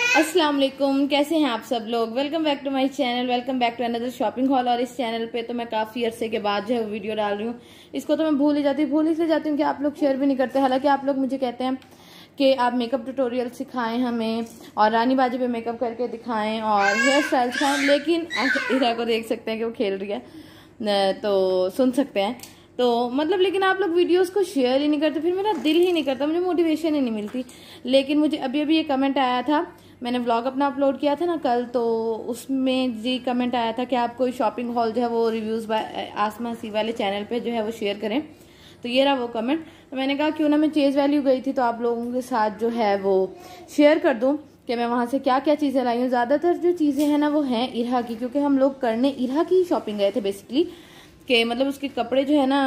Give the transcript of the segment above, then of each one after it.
अस्सलाम वालेकुम, कैसे हैं आप सब लोग। Welcome back to my channel, welcome back to another shopping hall. और इस चैनल पे तो मैं काफ़ी अरसे के बाद जो है वीडियो डाल रही हूँ। इसको तो मैं भूल इसलिए जाती हूँ कि आप लोग शेयर भी नहीं करते। हालांकि आप लोग मुझे कहते हैं कि आप मेकअप ट्यूटोरियल सिखाएं हमें और रानी बाजी पे मेकअप करके दिखाएं और हेयर स्टाइल सिखाएं, लेकिन आप इरा को देख सकते हैं कि वो खेल रही है तो सुन सकते हैं तो मतलब, लेकिन आप लोग वीडियोस को शेयर ही नहीं करते, फिर मेरा दिल ही नहीं करता, मुझे मोटिवेशन ही नहीं मिलती। लेकिन मुझे अभी अभी ये कमेंट आया था, मैंने व्लॉग अपना अपलोड किया था ना कल, तो उसमें जी कमेंट आया था कि आप कोई शॉपिंग हॉल जो है वो रिव्यूज़ बाय आसमा सी वाले चैनल पे जो है वो शेयर करें। तो ये रहा वो कमेंट। तो मैंने कहा क्यों ना मैं चेज वैल्यू गई थी तो आप लोगों के साथ जो है वो शेयर कर दूँ कि मैं वहाँ से क्या क्या चीज़ें लाई हूँ। ज़्यादातर जो चीज़ें हैं ना वो हैं इरहा की, क्योंकि हम लोग करने इरहा की शॉपिंग गए थे बेसिकली, कि मतलब उसके कपड़े जो है ना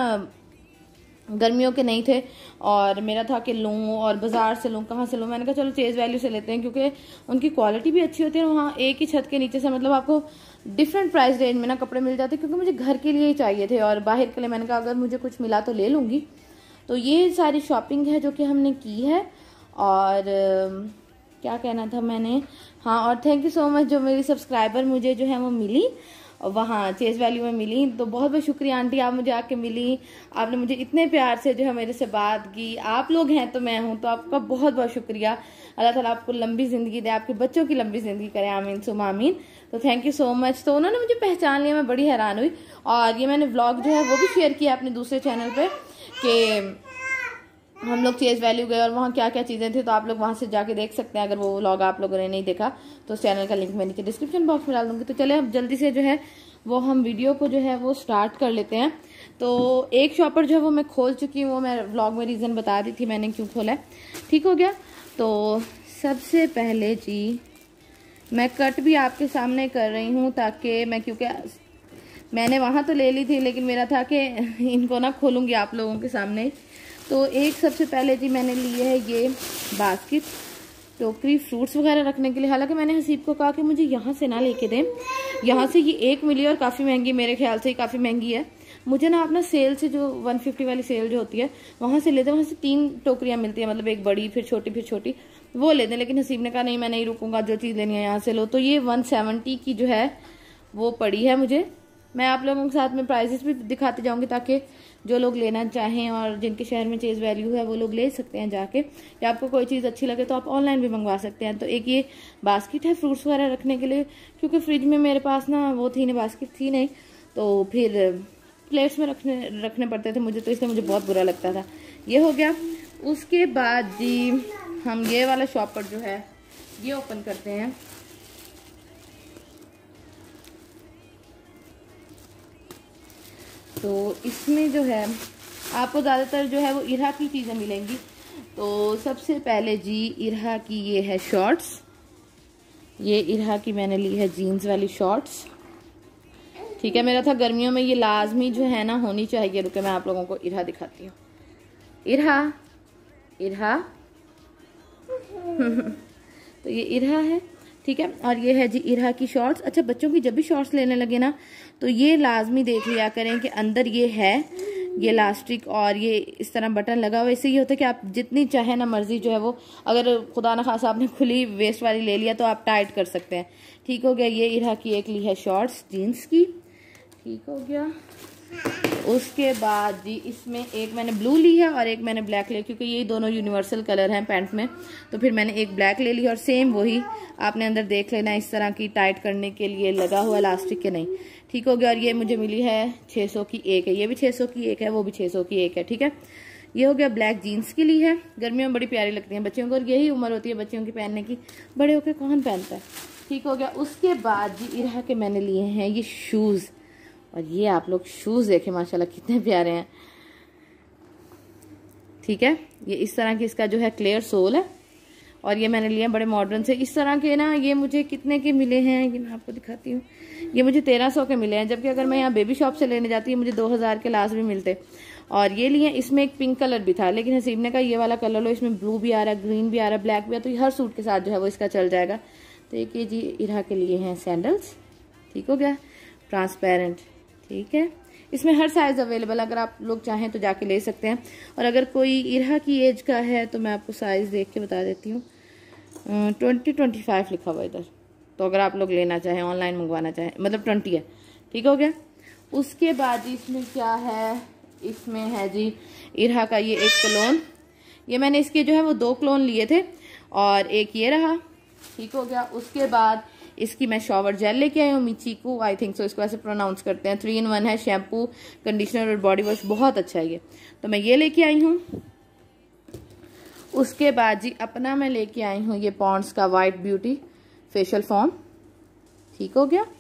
गर्मियों के नहीं थे और मेरा था कि लूँ और बाजार से लूँ, कहाँ से लूँ। मैंने कहा चलो चेज वैल्यू से लेते हैं, क्योंकि उनकी क्वालिटी भी अच्छी होती है। वहाँ एक ही छत के नीचे से मतलब आपको डिफरेंट प्राइस रेंज में ना कपड़े मिल जाते, क्योंकि मुझे घर के लिए ही चाहिए थे और बाहर के लिए मैंने कहा अगर मुझे कुछ मिला तो ले लूँगी। तो ये सारी शॉपिंग है जो कि हमने की है। और क्या कहना था मैंने, हाँ, और थैंक यू सो मच जो मेरी सब्सक्राइबर मुझे जो है वो मिली वहाँ चेज वैल्यू में मिली। तो बहुत बहुत शुक्रिया आंटी, आप मुझे आके मिली, आपने मुझे इतने प्यार से जो है मेरे से बात की। आप लोग हैं तो मैं हूँ, तो आपका बहुत बहुत शुक्रिया। अल्लाह ताला आपको लंबी जिंदगी दे, आपके बच्चों की लंबी जिंदगी करे, आमीन सुमा आमीन। तो थैंक यू सो मच। तो उन्होंने मुझे पहचान लिया, मैं बड़ी हैरान हुई। और ये मैंने व्लॉग जो है वो भी शेयर किया अपने दूसरे चैनल पर कि हम लोग चेज वैल्यू गए और वहाँ क्या क्या चीज़ें थी। तो आप लोग वहाँ से जाके देख सकते हैं, अगर वो व्लॉग आप लोगों ने नहीं देखा तो उस चैनल का लिंक मैं नीचे डिस्क्रिप्शन बॉक्स में डाल दूँगी। तो चले अब जल्दी से जो है वो हम वीडियो को जो है वो स्टार्ट कर लेते हैं। तो एक शॉपर जो है वो मैं खोल चुकी हूँ, वो मैं व्लॉग में रीज़न बता दी थी मैंने क्यों खोला है, ठीक हो गया। तो सबसे पहले जी मैं कट भी आपके सामने कर रही हूँ ताकि मैं, क्योंकि मैंने वहाँ तो ले ली थी लेकिन मेरा था कि इनको ना खोलूँगी आप लोगों के सामने। तो एक सबसे पहले जी मैंने ली है ये बास्केट, टोकरी फ्रूट्स वगैरह रखने के लिए। हालांकि मैंने हसीब को कहा कि मुझे यहाँ से ना लेके दें, यहाँ से ये एक मिली और काफ़ी महंगी, मेरे ख्याल से काफ़ी महंगी है। मुझे ना अपना सेल से जो 150 वाली सेल जो होती है वहाँ से लेते हैं, वहाँ से 3 टोकरियाँ मिलती हैं, मतलब एक बड़ी फिर छोटी वो लेते हैं। लेकिन हसीब ने कहा नहीं मैं नहीं रुकूंगा, जो चीज़ लेनी है यहाँ से लो। तो ये 170 की जो है वो पड़ी है मुझे। मैं आप लोगों के साथ में प्राइसेस भी दिखाते जाऊंगी ताकि जो लोग लेना चाहें और जिनके शहर में चेज वैल्यू है वो लोग ले सकते हैं जाके, या आपको कोई चीज़ अच्छी लगे तो आप ऑनलाइन भी मंगवा सकते हैं। तो एक ये बास्केट है फ्रूट्स वगैरह रखने के लिए, क्योंकि फ्रिज में मेरे पास ना वो थी नहीं, बास्केट थी नहीं, तो फिर प्लेट्स में रखने पड़ते थे मुझे, तो इसलिए मुझे बहुत बुरा लगता था। ये हो गया। उसके बाद जी हम ये वाला शॉपर जो है ये ओपन करते हैं। तो इसमें जो है आपको ज़्यादातर जो है वो इरहा की चीज़ें मिलेंगी। तो सबसे पहले जी इरहा की ये है शॉर्ट्स, ये इरहा की मैंने ली है जीन्स वाली शॉर्ट्स, ठीक है। मेरा था गर्मियों में ये लाजमी जो है ना होनी चाहिए। रुके मैं आप लोगों को इरहा दिखाती हूँ। इरहा तो ये इरहा है, ठीक है। और ये है जी इरहा की शॉर्ट्स। अच्छा, बच्चों की जब भी शॉर्ट्स लेने लगे ना तो ये लाजमी देख लिया करें कि अंदर ये है ये इलास्टिक और ये इस तरह बटन लगा हुआ। इससे ये होता है कि आप जितनी चाहे ना मर्जी जो है वो, अगर खुदा न खासा आपने खुली वेस्ट वाली ले लिया तो आप टाइट कर सकते हैं, ठीक हो गया। ये इरहा की एक ली है शॉर्ट्स जीन्स की, ठीक हो गया। उसके बाद जी इसमें एक मैंने ब्लू ली है और एक मैंने ब्लैक लिया, क्योंकि ये दोनों यूनिवर्सल कलर हैं पैंट में। तो फिर मैंने एक ब्लैक ले ली और सेम वही आपने अंदर देख लेना इस तरह की टाइट करने के लिए लगा हुआ इलास्टिक के, नहीं, ठीक हो गया। और ये मुझे मिली है 600 की एक है, ये भी 600 की एक है, वो भी 600 की एक है, ठीक है। ये हो गया ब्लैक जीन्स की ली है, गर्मियों में बड़ी प्यारी लगती है बच्चों को, और यही उम्र होती है बच्चों की पहनने की, बड़े होकर कौन पहनता है, ठीक हो गया। उसके बाद जी इरहा के मैंने लिए हैं ये शूज़, और ये आप लोग शूज़ देखें माशाल्लाह कितने प्यारे हैं, ठीक है। ये इस तरह की इसका जो है क्लियर सोल है, और ये मैंने लिए बड़े मॉडर्न से इस तरह के ना। ये मुझे कितने के मिले हैं ये मैं आपको दिखाती हूँ। ये मुझे 1300 के मिले हैं, जबकि अगर मैं यहाँ बेबी शॉप से लेने जाती मुझे 2000 के लास्ट भी मिलते। और ये लिए, इसमें एक पिंक कलर भी था, लेकिन हसीब ने कहा ये वाला कलर लो, इसमें ब्लू भी आ रहा है, ग्रीन भी आ रहा है, ब्लैक भी आ रहा है, तो ये हर सूट के साथ जो है वो इसका चल जाएगा। तो एक ये जी इरहा के लिए हैं सैंडल्स, ठीक हो गया, ट्रांसपेरेंट, ठीक है। इसमें हर साइज अवेलेबल, अगर आप लोग चाहें तो जाके ले सकते हैं। और अगर कोई इरहा की एज का है तो मैं आपको साइज देख के बता देती हूँ। 20-25 लिखा हुआ इधर, तो अगर आप लोग लेना चाहें, ऑनलाइन मंगवाना चाहें, मतलब 20 है। ठीक हो गया। उसके बाद जी इसमें क्या है, इसमें है जी इरहा का ये एक क्लोन। ये मैंने इसके जो है वो 2 क्लोन लिए थे और एक ये रहा। ठीक हो गया। उसके बाद इसकी मैं शॉवर जेल लेके आई हूँ, मिचीकू आई थिंक सो इसको ऐसे प्रोनाउंस करते हैं। 3 in 1 है, शैम्पू, कंडीशनर और बॉडी वॉश, बहुत अच्छा है ये, तो मैं ये लेके आई हूँ। उसके बाद जी अपना मैं लेके आई हूँ ये पॉन्ड्स का वाइट ब्यूटी फेशियल फोम। ठीक हो गया।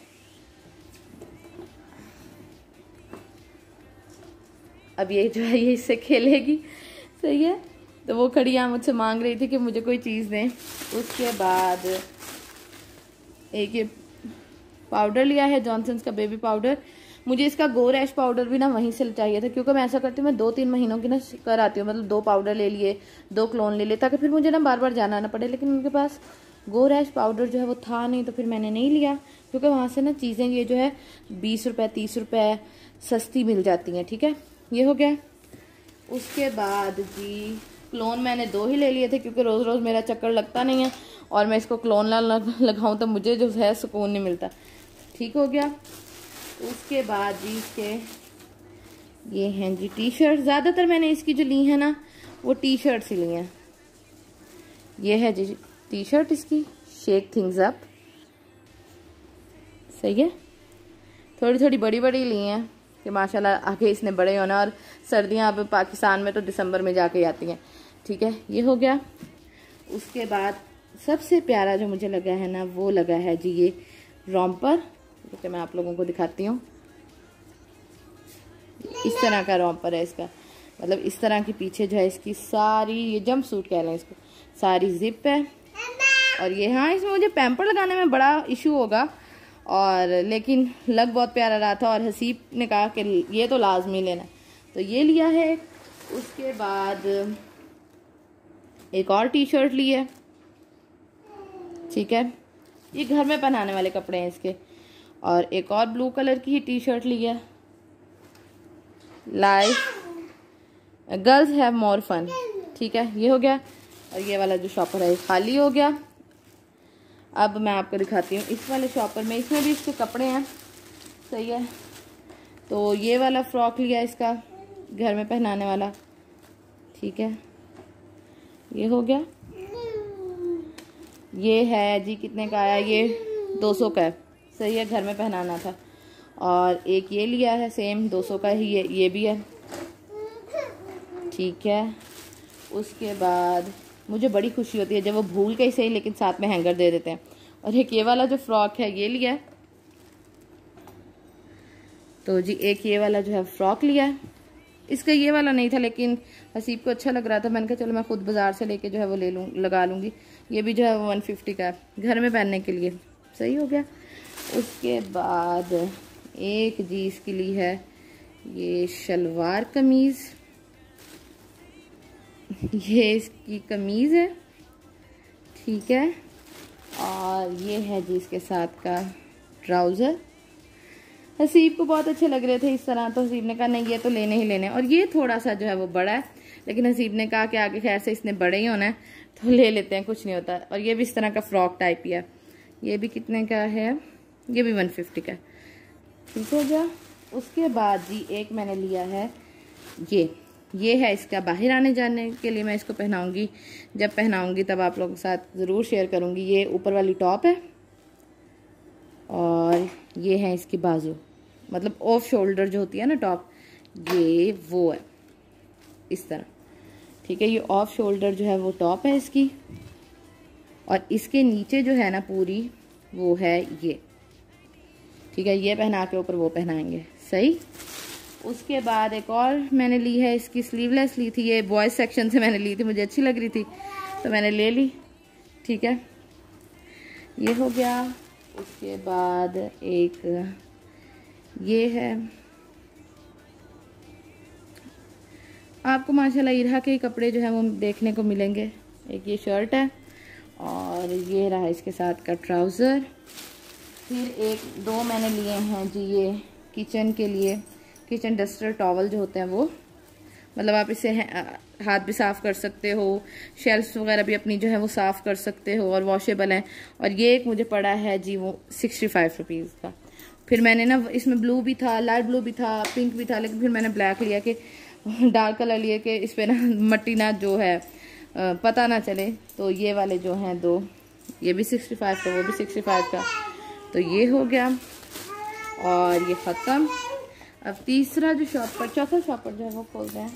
अब ये जो है ये इससे खेलेगी, सही है। तो वो खड़ी यहाँ मुझसे मांग रही थी कि मुझे कोई चीज़ दें। उसके बाद एक ये पाउडर लिया है, जॉनसन्स का बेबी पाउडर। मुझे इसका गो रैश पाउडर भी ना वहीं से चाहिए था, क्योंकि मैं ऐसा करती हूँ, मैं 2-3 महीनों की ना कर आती हूँ, मतलब 2 पाउडर ले लिए, 2 क्लोन ले लिए, ताकि फिर मुझे ना बार बार जाना ना पड़े। लेकिन उनके पास गो रैश पाउडर जो है वो था नहीं, तो फिर मैंने नहीं लिया, क्योंकि वहाँ से ना चीज़ें ये जो है 20 रुपये 30 रुपये सस्ती मिल जाती हैं। ठीक है, ये हो गया। उसके बाद जी क्लोन मैंने 2 ही ले लिए थे, क्योंकि रोज़ रोज़ मेरा चक्कर लगता नहीं है, और मैं इसको क्लोन लगाऊं तो मुझे जो है सुकून नहीं मिलता। ठीक हो गया। उसके बाद जी इसके ये हैं जी टी शर्ट। ज़्यादातर मैंने इसकी जो ली है ना वो टी शर्ट ही ली हैं। ये है जी टी शर्ट इसकी, शेक थिंग्स अप, सही है। थोड़ी थोड़ी बड़ी बड़ी ली हैं कि माशाल्लाह आगे इसने बड़े होना, और सर्दियां अब पाकिस्तान में तो दिसंबर में जाके आती हैं। ठीक है, ये हो गया। उसके बाद सबसे प्यारा जो मुझे लगा है ना वो लगा है जी ये रॉम्पर, क्योंकि मैं आप लोगों को दिखाती हूँ। इस तरह का रॉम्पर है इसका, मतलब इस तरह की पीछे जो है इसकी सारी, ये जंप सूट कह लें इसको, सारी जिप है। और ये हाँ, इसमें मुझे पैम्पर लगाने में बड़ा इशू होगा, और लेकिन लग बहुत प्यारा रहा था, और हसीब ने कहा कि ये तो लाजमी लेना, तो ये लिया है। उसके बाद एक और टी शर्ट ली है। ठीक है, ये घर में पहनाने वाले कपड़े हैं इसके। और एक और ब्लू कलर की ही टी शर्ट ली है, life girls have more fun. ठीक है, ये हो गया। और ये वाला जो शॉपर है खाली हो गया। अब मैं आपको दिखाती हूँ इस वाले शॉपर में, इसमें भी इसके कपड़े हैं, सही है। तो ये वाला फ्रॉक लिया इसका, घर में पहनाने वाला। ठीक है, ये हो गया। ये है जी कितने का आया, ये 200 का है, सही है, घर में पहनाना था। और एक ये लिया है सेम 200 का ही, ये भी है। ठीक है। उसके बाद मुझे बड़ी खुशी होती है जब वो भूल के ही सही लेकिन साथ में हैंगर दे देते हैं। और एक ये वाला जो फ्रॉक है ये लिया है, तो जी एक ये वाला जो है फ्रॉक लिया है। इसका ये वाला नहीं था, लेकिन हसीब को अच्छा लग रहा था, मैंने कहा चलो मैं खुद बाजार से लेके जो है वो ले लूँ, लगा लूँगी। ये भी जो है वो 150 का है, घर में पहनने के लिए, सही हो गया। उसके बाद एक जी इसके लिए है ये शलवार कमीज़, ये इसकी कमीज़ है। ठीक है। और ये है जी इसके साथ का ट्राउज़र। हसीब को बहुत अच्छे लग रहे थे इस तरह, तो हसीब ने कहा नहीं ये तो लेने ही लेने। और ये थोड़ा सा जो है वो बड़ा है, लेकिन हसीब ने कहा कि आगे खैर से इसने बड़े ही होना है तो ले लेते हैं, कुछ नहीं होता। और ये भी इस तरह का फ्रॉक टाइप ही है। ये भी कितने का है, ये भी 150 का। ठीक हो गया। उसके बाद जी एक मैंने लिया है ये है इसका बाहर आने जाने के लिए, मैं इसको पहनाऊंगी, जब पहनाऊंगी तब आप लोगों के साथ ज़रूर शेयर करूंगी। ये ऊपर वाली टॉप है और ये है इसकी बाजू, मतलब ऑफ शोल्डर जो होती है ना टॉप, ये वो है इस तरह। ठीक है, ये ऑफ शोल्डर जो है वो टॉप है इसकी, और इसके नीचे जो है ना पूरी वो है ये। ठीक है, ये पहना के ऊपर वो पहनाएंगे, सही। उसके बाद एक और मैंने ली है, इसकी स्लीवलेस ली थी, ये बॉयज़ सेक्शन से मैंने ली थी, मुझे अच्छी लग रही थी तो मैंने ले ली। ठीक है, ये हो गया। उसके बाद एक ये है, आपको माशाल्लाह इरहा के कपड़े जो है वो देखने को मिलेंगे। एक ये शर्ट है और ये रहा इसके साथ का ट्राउज़र। फिर एक दो मैंने लिए हैं जी ये किचन के लिए, किचन डस्टर टॉवल जो होते हैं वो, मतलब आप इसे हाथ भी साफ़ कर सकते हो, शेल्फ्स वगैरह भी अपनी जो है वो साफ़ कर सकते हो और वॉशेबल हैं। और ये एक मुझे पड़ा है जी वो 65 रुपीज़ का। फिर मैंने ना इसमें ब्लू भी था, लाइट ब्लू भी था, पिंक भी था, लेकिन फिर मैंने ब्लैक लिया कि डार्क कलर लिए कि इस पर ना मट्टी ना जो है पता ना चले। तो ये वाले जो हैं दो, ये भी 65 का, वो भी 65 का, तो ये हो गया और ये ख़त्म। अब तीसरा जो शॉपर, चौथा शॉपर जो है वो खोल रहे हैं।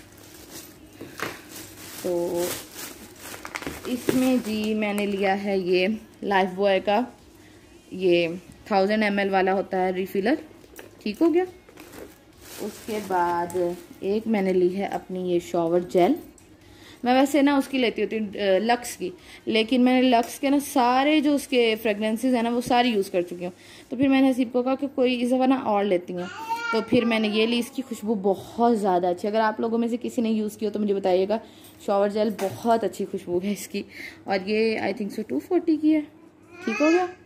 तो इसमें जी मैंने लिया है ये लाइफ बॉय का, ये 1000 ml वाला होता है रिफिलर, ठीक हो गया। उसके बाद एक मैंने ली है अपनी ये शॉवर जेल। मैं वैसे ना उसकी लेती होती हूँ लक्स की, लेकिन मैंने लक्स के ना सारे जो उसके फ्रेगरेंसेस हैं ना वो सारी यूज़ कर चुकी हूँ। तो फिर मैंने हसीब को कहा कि कोई इस दफ़ा ना और लेती हूँ, तो फिर मैंने ये ली। इसकी खुशबू बहुत ज़्यादा अच्छी, अगर आप लोगों में से किसी ने यूज़ की हो तो मुझे बताइएगा। शॉवर जेल बहुत अच्छी खुशबू है इसकी, और ये आई थिंक सो 240 की है, ठीक हो गया।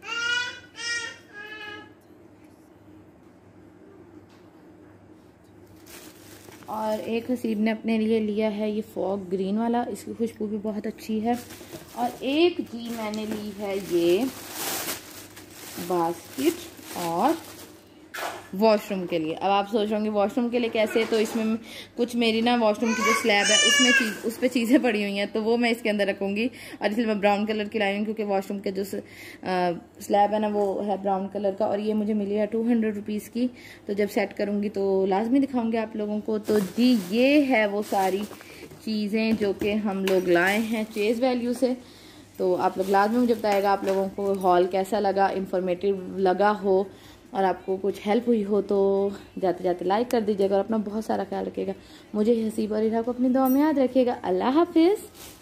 और एक हसीब ने अपने लिए लिया है ये फॉग ग्रीन वाला, इसकी खुशबू भी बहुत अच्छी है। और एक जी मैंने ली है ये बास्केट और वॉशरूम के लिए। अब आप सोच रहे होंगे वॉशरूम के लिए कैसे, तो इसमें कुछ मेरी ना वॉशरूम की जो स्लैब है उसमें उस पर चीज़ें पड़ी हुई हैं, तो वो मैं इसके अंदर रखूँगी। और इसलिए मैं ब्राउन कलर की लाई हूँ, क्योंकि वॉशरूम के जो स्लैब है ना वो है ब्राउन कलर का, और ये मुझे मिली है 200 रुपीज़ की। तो जब सेट करूँगी तो लाजमी दिखाऊँगी आप लोगों को। तो जी ये है वो सारी चीज़ें जो कि हम लोग लाए हैं चेज़ वैल्यू से। तो आप लोग लाजमी मुझे बताएगा आप लोगों को हॉल कैसा लगा, इंफॉर्मेटिव लगा हो, और आपको कुछ हेल्प हुई हो तो जाते जाते लाइक कर दीजिएगा। और अपना बहुत सारा ख्याल रखिएगा। मुझे हसीब और इरा को अपनी दुआ में याद रखिएगा। अल्लाह हाफिज़।